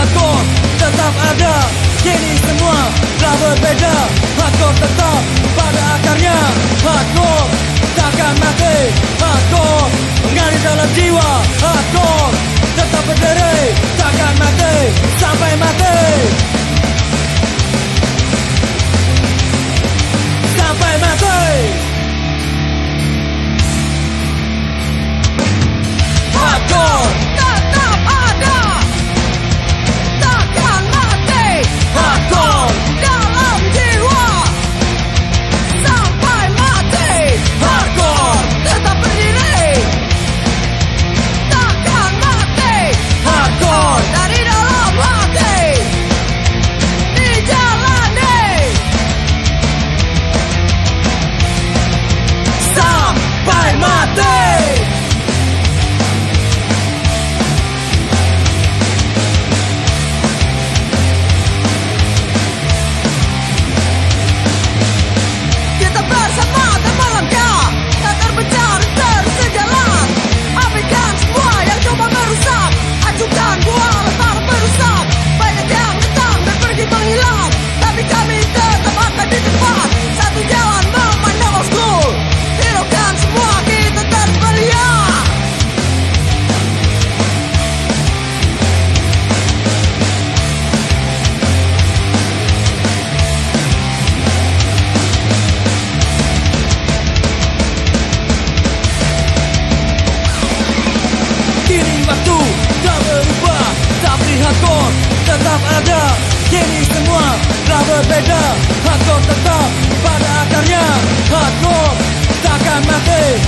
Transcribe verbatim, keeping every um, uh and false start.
hardcore tetap ada, kini semua telah berbeda. Hardcore tetap pada akarnya, hardcore takkan mati. Hardcore mengalir dalam jiwa, hardcore tetap berdiri, takkan mati sampai mati. Sampai mati. Hardcore tetap ada, takkan mati. Hardcore Dalam jiwa sampai mati. Hardcore Tetap berdiri, takkan mati. Hardcore Dari dalam hati dijalani sampai mati. kita bersama dan melangkah, tak terpencar terus sejalan. Abaikan semua yang coba merusak, ajukan buah letar berusak. Banyak yang datang dan pergi menghilang, tapi kami tetap akan di depan. Satu jalan memandang old school, hiraukan semua kita terperiak. Kini waktu tak berubah, tapi hardcore tetap ada, kini semua telah berbeda. Hardcore tetap pada akarnya, hardcore takkan mati.